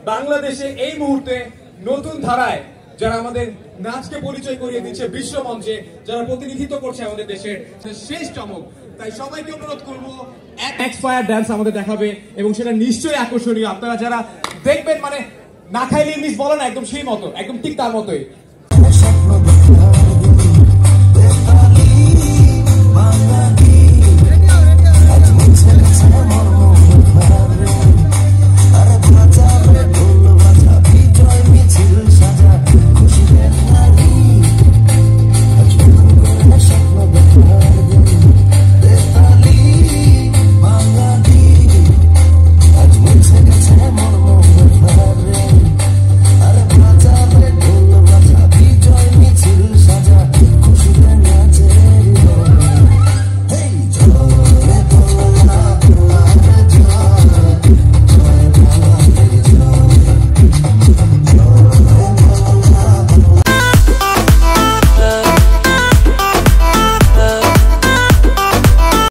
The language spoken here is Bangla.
বাংলাদেশে এই মুহূর্তে নতুন ধারায় যারা আমাদের নাচকে পরিচয় করিয়ে দিচ্ছে বিশ্ব মঞ্চে, যারা প্রতিনিধিত্ব করছে আমাদের দেশের শেষ চমক। তাই সবাইকে অনুরোধ করবো এক্স ফায়ার ডান্স আমাদের দেখাবে এবং সেটা নিশ্চয়ই আকর্ষণীয়। আপনারা যারা দেখবেন মানে না খাইলে ইংলিশ বলে না, একদম সেই মতো, একদম ঠিক তার মতোই।